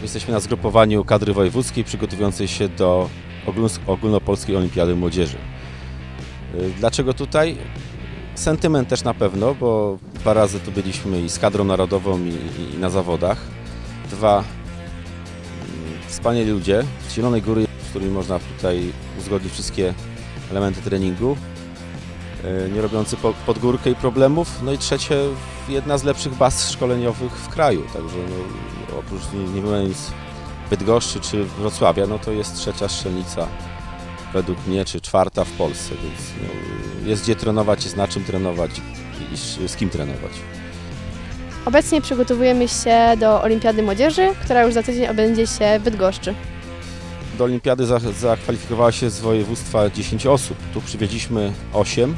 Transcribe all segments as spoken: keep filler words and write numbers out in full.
Jesteśmy na zgrupowaniu kadry wojewódzkiej przygotowującej się do ogólnopolskiej olimpiady młodzieży. Dlaczego tutaj? Sentyment też na pewno, bo dwa razy tu byliśmy i z kadrą narodową i, i, i na zawodach. Dwa wspaniali ludzie z Zielonej Góry, z którymi można tutaj uzgodnić wszystkie elementy treningu, nie robiący pod górkę i problemów. No i trzecie, jedna z lepszych baz szkoleniowych w kraju, także no, oprócz nie mówiąc Bydgoszczy czy Wrocławia, no to jest trzecia strzelnica według mnie, czy czwarta w Polsce, więc no, jest gdzie trenować, jest na czym trenować i z, z kim trenować. Obecnie przygotowujemy się do Olimpiady Młodzieży, która już za tydzień odbędzie się w Bydgoszczy. Do olimpiady za, zakwalifikowała się z województwa dziesięć osób, tu przywieźliśmy osiem.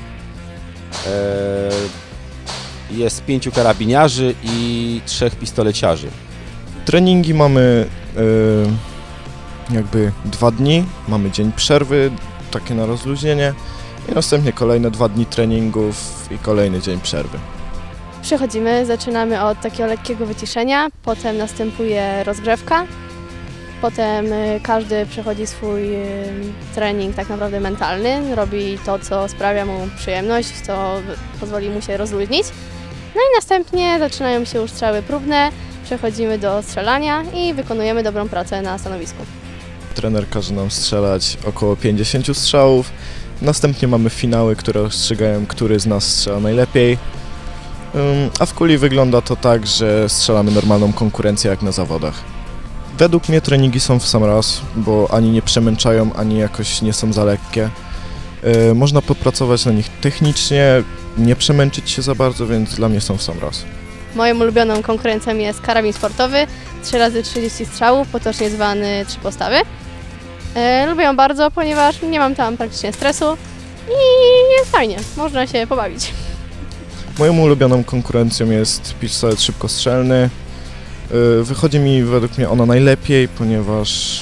E, jest pięciu karabiniarzy i trzech pistoleciarzy. Treningi mamy e, jakby dwa dni, mamy dzień przerwy, takie na rozluźnienie i następnie kolejne dwa dni treningów i kolejny dzień przerwy. Przechodzimy, zaczynamy od takiego lekkiego wyciszenia, potem następuje rozgrzewka. Potem każdy przechodzi swój trening tak naprawdę mentalny, robi to, co sprawia mu przyjemność, co pozwoli mu się rozluźnić. No i następnie zaczynają się już strzały próbne, przechodzimy do strzelania i wykonujemy dobrą pracę na stanowisku. Trener każe nam strzelać około pięćdziesięciu strzałów, następnie mamy finały, które rozstrzygają, który z nas strzela najlepiej. A w kuli wygląda to tak, że strzelamy normalną konkurencję jak na zawodach. Według mnie treningi są w sam raz, bo ani nie przemęczają, ani jakoś nie są za lekkie. Yy, można popracować na nich technicznie, nie przemęczyć się za bardzo, więc dla mnie są w sam raz. Moją ulubioną konkurencją jest karabin sportowy, trzy razy trzydzieści strzałów, potocznie zwany trzy postawy. Yy, lubię ją bardzo, ponieważ nie mam tam praktycznie stresu i jest fajnie, można się pobawić. Moją ulubioną konkurencją jest pistolet szybkostrzelny. Wychodzi mi według mnie ona najlepiej, ponieważ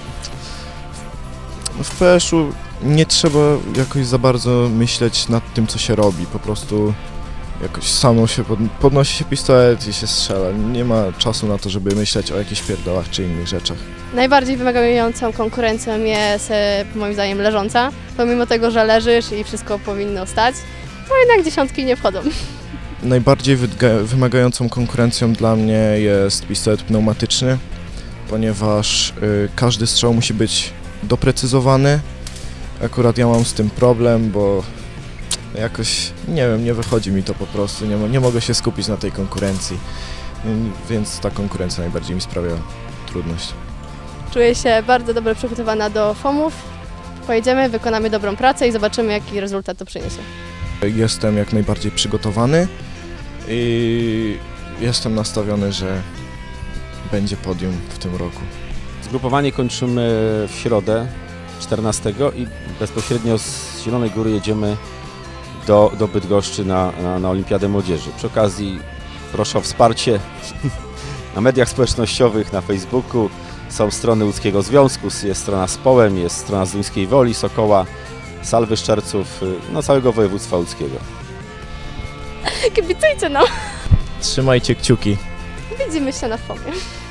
no, w P S u nie trzeba jakoś za bardzo myśleć nad tym, co się robi. Po prostu jakoś samo się pod, podnosi się pistolet i się strzela. Nie ma czasu na to, żeby myśleć o jakichś pierdołach czy innych rzeczach. Najbardziej wymagającą konkurencją jest moim zdaniem leżąca. Pomimo tego, że leżysz i wszystko powinno stać, to jednak dziesiątki nie wchodzą. Najbardziej wymagającą konkurencją dla mnie jest pistolet pneumatyczny, ponieważ y, każdy strzał musi być doprecyzowany. Akurat ja mam z tym problem, bo jakoś, nie wiem, nie wychodzi mi to po prostu, nie, nie mogę się skupić na tej konkurencji, więc ta konkurencja najbardziej mi sprawia trudność. Czuję się bardzo dobrze przygotowana do fomów. Pojedziemy, wykonamy dobrą pracę i zobaczymy, jaki rezultat to przyniesie. Jestem jak najbardziej przygotowany i jestem nastawiony, że będzie podium w tym roku. Zgrupowanie kończymy w środę czternastego i bezpośrednio z Zielonej Góry jedziemy do, do Bydgoszczy na, na, na Olimpiadę Młodzieży. Przy okazji proszę o wsparcie na mediach społecznościowych, na Facebooku. Są strony Łódzkiego Związku, jest strona z Połem, jest strona z Duńskiej Woli, Sokoła, Salwy Szczerców, no całego województwa łódzkiego. Kibicujcie nam! Trzymajcie kciuki. Widzimy się na fomie.